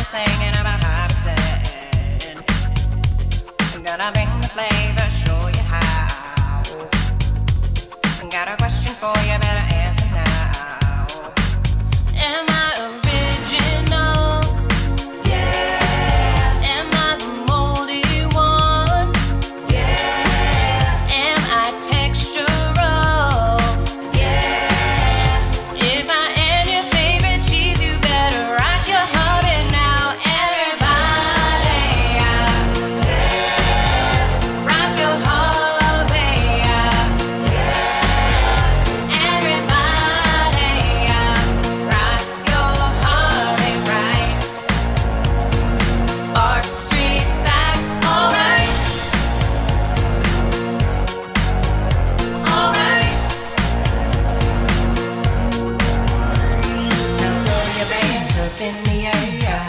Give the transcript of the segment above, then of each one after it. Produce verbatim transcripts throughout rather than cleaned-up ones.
be singing about how to sing. I'm gonna bring the flavor, show you how. Got a question for you, better answer now. Am I original? Yeah. Am I the moldy one? Yeah. Am I textural? Yeah. If I am your favorite cheese, you better rock your Harbi now, everybody. Yeah. Rock your Harbi. Barkstreet's back, alright. Alright. Now throw your bands up in the air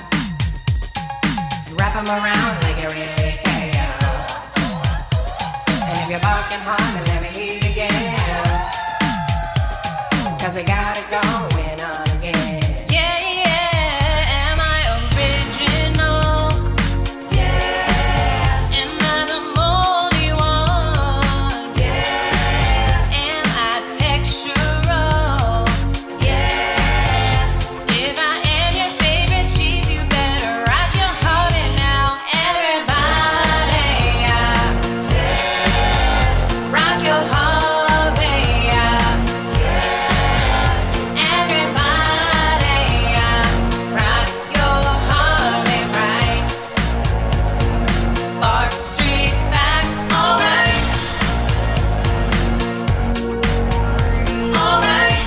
and wrap 'em around like you really care. And if you're barking hard, then let me hear you again, 'cause we got it going on again. Yeah, yeah. Am I original? Yeah. Am I the moldy one? Yeah. Am I textural? Yeah. If I am your favorite cheese, you better rock your Harbi now, everybody. Yeah. Rock your Harbi. Yeah. Everybody, rock your Harbi right. Barkstreet's back, alright. Alright.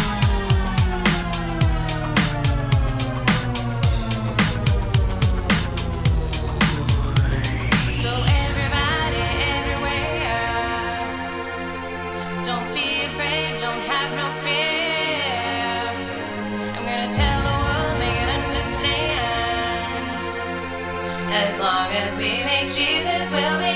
So everybody, everywhere, don't be afraid, don't have no fear. I'm gonna tell the world, make it understand. As long as we make Jesus, we'll be